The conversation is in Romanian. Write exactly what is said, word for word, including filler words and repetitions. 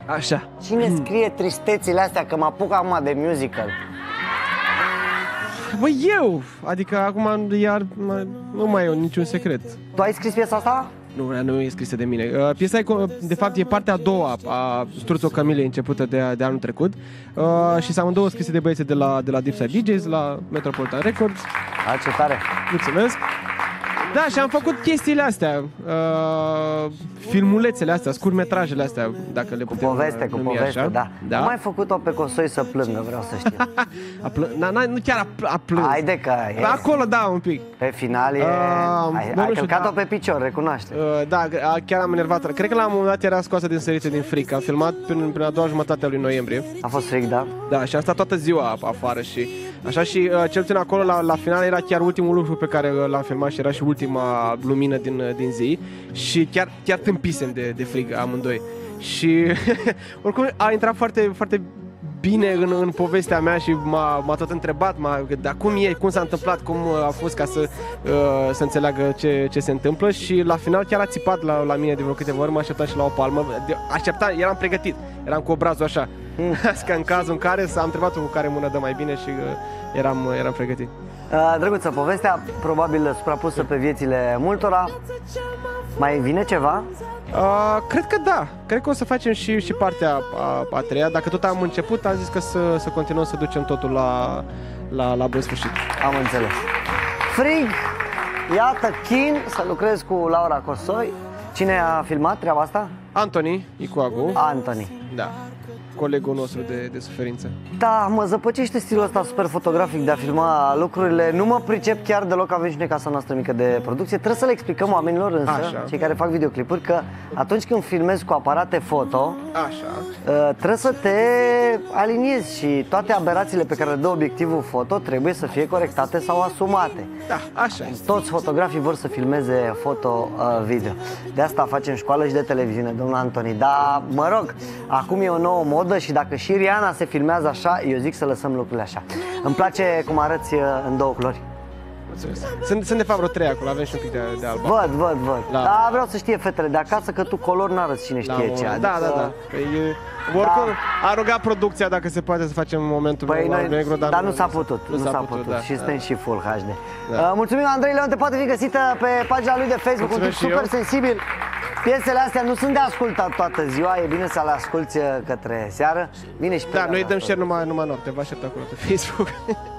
Așa. Cine scrie tristețile astea, că mă apuc acum de musical? Băi, eu! Adică acum iar nu mai e niciun secret. Tu ai scris piesa asta? Nu, nu e scrisă de mine. Uh, piesa, e, de fapt, e partea a doua a Struțul Camilei, începută de, de anul trecut. Uh, și s-au două scrise de băieții de la, de la Deep Side D Js, la Metropolitan Records. A, ce tare! Mulțumesc! Da, și am făcut chestiile astea, uh, filmulețele astea, scurtmetrajele astea, dacă le putem poveste, cu poveste, așa. Da. Da. Am mai făcut-o pe Cosoi să plângă, vreau să știu. a plă... na, na, nu chiar a, pl a plâns. Haide că e... Acolo, da, un pic. Pe final e... Uh, ai ai călcat-o da. pe picior, recunoaște. Uh, da, chiar am enervat. Cred că la un moment dat era scoasă din sărițe din frică. Am filmat prin, prin a doua jumătate a lui noiembrie. A fost fric, da? Da, și am stat toată ziua afară și... Așa și uh, cel puțin acolo, la, la final, era chiar ultimul lucru pe care l-am filmat și era și ultima lumină din, din zi. Și chiar, chiar tâmpisem de, de frig amândoi. Și oricum a intrat foarte, foarte bine în, în povestea mea și m-a tot întrebat, dar cum e, cum s-a întâmplat, cum a fost ca să, uh, să înțeleagă ce, ce se întâmplă. Și la final chiar a țipat la, la mine de vreo câteva ori, mă așteptam și la o palmă. Așteptam, eram pregătit, eram cu obrazul așa. Că în cazul în care s-a întrebat-o cu care mână dă mai bine și uh, eram, eram pregătit. Uh, drăguță, povestea probabil suprapusă pe viețile multora. Mai vine ceva? Uh, cred că da. Cred că o să facem și, și partea a, a treia. Dacă tot am început, am zis că să, să continuăm să ducem totul la, la, la bun sfârșit. Am înțeles. Frig, iată, chin să lucrez cu Laura Cosoi. Cine a filmat treaba asta? Antoni Icoagu. Antoni. Da. Colegul nostru de, de suferință. Da, mă zăpăcește stilul ăsta super fotografic de a filma lucrurile. Nu mă pricep chiar deloc, avem și noi casa noastră mică de producție. Trebuie să le explicăm oamenilor însă, Așa. cei care fac videoclipuri, că atunci când filmezi cu aparate foto, Așa. trebuie să te aliniezi și toate aberațiile pe care le dă obiectivul foto trebuie să fie corectate sau asumate. Da, așa este. Toți fotografii vor să filmeze foto-video. De asta facem școală și de televiziune, domnul Antoni. Dar, mă rog, acum e o nouă modă și dacă și Rihanna se filmează așa, eu zic să lăsăm lucrurile așa. Îmi place cum arăți în două culori. Sunt, sunt de fapt vreo trei acolo, avem și un pic de, de alb. Văd, văd, văd. La... Da, vreau să știe fetele de acasă că tu color n-arăți cine știe ce. Adică... Da, da, da. Păi, oricum, da. A rugat producția dacă se poate să facem momentul păi noi, negru, dar, dar nu s-a putut. Nu s-a putut, putut. Da, și da. Suntem și full H D. Da. Uh, mulțumim, Andrei Leonte, poate fi găsită pe pagina lui de Facebook, un tip super eu. sensibil. Piesele astea nu sunt de ascultat toată ziua, e bine să le asculti către seară. Bine și pe Da, noi dăm share numai, numai noapte, vă aștept acolo pe Facebook.